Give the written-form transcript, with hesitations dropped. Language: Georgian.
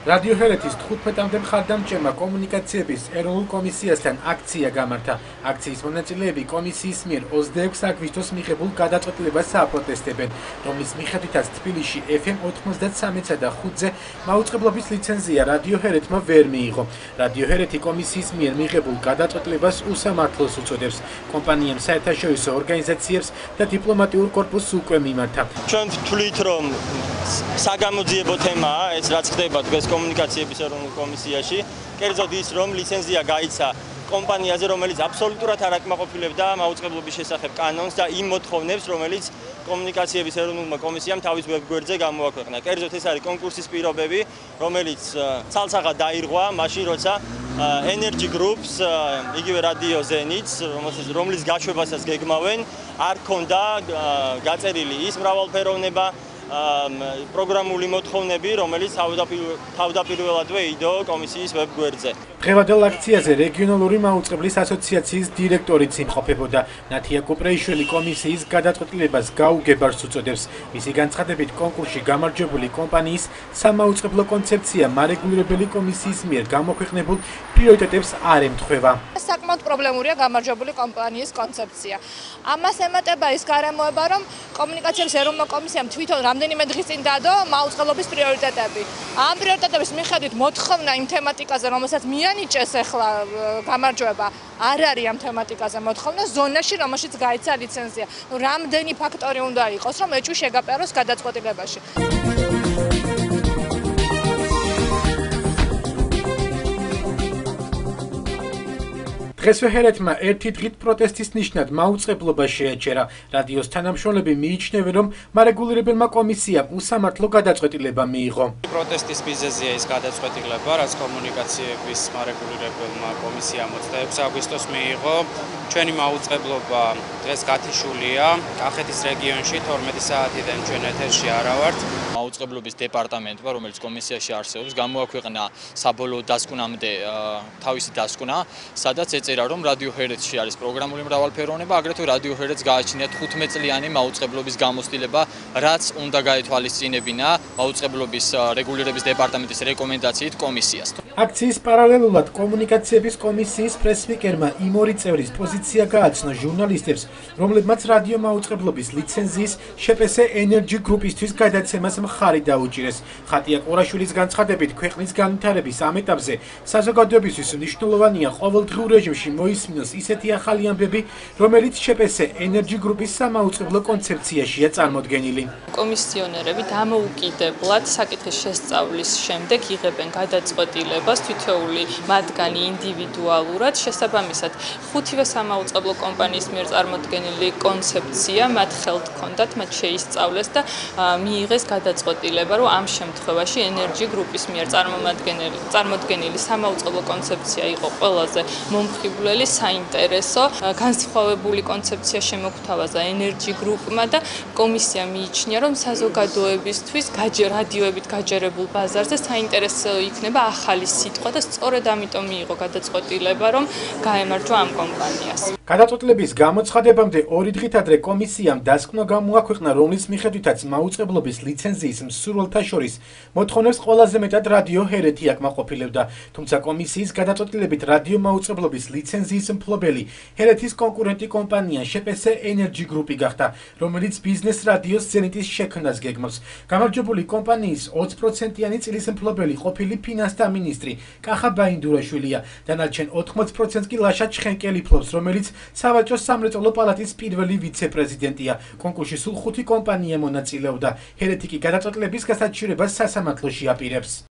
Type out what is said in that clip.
რადიო ჰერეთის 15-მდე მხარდამჭერმა კომუნიკაციების ეროვნულ კომისიასთან აქცია გამართა. აქციის მონაწილეები კომისიის მიერ 26 აგვისტოს მიღებულ გადაწყვეტილებას ააპროტესტებენ, რომლის მიხედვითაც თბილისში FM 93-სა და 5-ზე მაუწყებლობის ლიცენზია რადიო ჰერეთმა ვერ მიიღო. რადიო ჰერეთი კომისიის მიერ მიღებულ გადაწყვეტილებას უსამართლოს უწოდებს. კომპანიამ საერთაშორისო ორგანიზაციებს და დიპლომატიურ კორპუსს უკვე მიმართა. ჩვენ ვთვლით, რომ საგამოძიებო თემაა ეს, რაც ხდება დღეს კომუნიკაციების ეროვნულ კომისიაში, კერძოდ ის, რომ ლიცენზია გაიცა კომპანიაზე, რომელიც აბსოლუტურად არ აკმაყოფილებდა მაუწყებლობის შესახებ კანონს და იმ მოთხოვნებს, რომელიც კომუნიკაციების ეროვნულმა კომისიამ თავის ვებგვერდზე გამოაქვეყნა. კერძოდ ეს არის კონკურსის პირობები, რომელიც ცალსაღად დაირღვა მაშინ, როცა Energy Groups, იგივე რადიო ზენიტს, რომლის გაშვებასაც გეგმავენ, არ ქონდა გაწერილი ის მრავალფეროვნება, პროგრამული მოთხოვნები, რომელიც თავდაპირველადვე იდო კომისიის ვებგვერდზე. დღევანდელ აქციაზე რეგიონალური მაუწყებლის ასოციაციის დირექტორიც იმყოფებოდა. ნათია კუპრეიშვილი კომისიის გადაწყვეტილებას გაუგებარს უწოდებს. მისი განცხადებით, კონკურსში გამარჯვებული კომპანიის სამაუწყებლო კონცეფცია მარეგულირებელი კომისიის მიერ გამოქვეყნებულ პრიორიტეტებს არ ემთხვევა. საკმაოდ პრობლემურია გამარჯვებული კომპანიის კონცეფცია. ამას ემატება ის გარემოება, რომ კომუნიკაციების ეროვნულ კომისიამ თვითონ რამდენიმე დღის წინ დადო მაუწყებლობის პრიორიტეტები. ამ პრიორიტეტების მიხედვით მოთხოვნა იმ თემატიკაზე, რომელსაც მიანიჭეს ახლა გამარჯვება, არ არის ამ თემატიკაზე მოთხოვნა ზონაში, რომელშიც გაიცა ლიცენზია. რამდენი ფაქტორი უნდა იყოს, რომ ეჭვი შეგაპეროს გადაწყვეტილებაში. დღესვე ჰერეთმა ერთი დღით პროტესტის ნიშნად მაუწყებლობა შეაჩერა. რადიოს თანამშრომლები მიიჩნევენ, რომ მარეგულირებელმა კომისიამ უსამართლო გადაწყვეტილება მიიღო. პროტესტის მიზეზია ის გადაწყვეტილება, რაც კომუნიკაციების მარეგულირებელმა კომისიამ 26 აგვისტოს მიიღო. ჩვენი მაუწყებლობა დღეს გათიშულია. კახეთის რეგიონში 12 საათიდან ჩვენ ეთერში არა ვართ. მაუწყებლობის დეპარტამენტმა, რომელიც კომისიაში არსებობს, გამოაქვეყნა საბოლოო დასკვნამდე თავისი დასკვნა, სადაც ეწერა, რომ რადიო ჰერეთში არის პროგრამული მრავალფეროვნება, აგრეთვე რადიო ჰერეთს გააჩნია 15-წლიანი მაუწყებლობის გამოცდილება, რაც უნდა გაეთვალისწინებინა მაუწყებლობის რეგულირების დეპარტამენტის რეკომენდაციით კომისიას. აქციის პარალელურად კომუნიკაციების კომისიის პრესსპიკერმა იმ ორი წევრის პოზიცია გააცნო ჟურნალისტებს, რომლებმაც რადიო მაუწყებლობის ლიცენზიის შპს Energy Group-ისთვის გადაცემას მხარი დაუჭირეს. ხატია ყურაშვილის განცხადებით, ქვეყნის განვითარების ამ ეტაპზე საზოგადოებისთვის მნიშვნელოვანია ყოველდღიურ რეჟიმში მოისმინოს ისეთი ახალი ამბები, რომელიც შპს Energy Group-ის სამაუწყებლო კონცეფციაშია წარმოდგენილი. კომისიონერები დამოუკიდებლად საკითხის შესწავლის შემდეგ იღებენ გადაწყვეტილებას თითოეული მათგანი ინდივიდუალურად, შესაბამისად ხუთივე სამაუწყებლო კომპანიის მიერ წარმოდგენილი კონცეფცია მათ ხელთ ჰქონდათ, მათ შეისწავლეს და მიიღეს გადაწყვეტილება, რომ ამ შემთხვევაში Energy Group-ის მიერ წარმოდგენილი სამაუწყებლო კონცეფცია იყო ყველაზე მომხიბვლელი, საინტერესო, განსხვავებული კონცეფცია შემოგვთავაზა Energy Group-მა და კომისია მიიჩნია, რომ საზოგადოებისთვის რადიოებით გაჯერებულ ბაზარზე საინტერესო იქნება ახალი სიტყვა და სწორედ ამიტომ მიიღო გადაწყვეტილება, რომ გაემარჯვა ამ კომპანიას. გადაწყვეტილების გამოცხადებამდე 2 დღით ადრე კომისიამ დასკვნა გამოაქვეყნა, რომლის მიხედვითაც მაუწყებლობის ლიცენზიის მსურველთა შორის მოთხოვნებს ყველაზე მეტად რადიო ჰერეთი აკმაყოფილებდა. თუმცა კომისიის გადაწყვეტილებით რადიო მაუწყებლობის ლიცენზიის მფლობელი ჰერეთის კონკურენტი კომპანია შპს Energy Group-ი გახდა, რომელიც ბიზნეს რადიოს ზენიტის შექმნას გეგმავს. გამარჯვებული კომპანიის 20%-იანი წილის მფლობელი ყოფილი ფინანსთა მინისტრი კახა ბაინდურაშვილია. დანარჩენ 80%-ს კი ლაშა ჩხენკელი ფლობს, რომელიც სავაჭრო სამრეწველო პალატის პირველი ვიცე-პრეზიდენტია. კონკურსში სულ 5 კომპანია მონაწილეობდა. ჰერეთი კი გადაწყვეტილების გასაჩივრებას სასამართლოში აპირებს.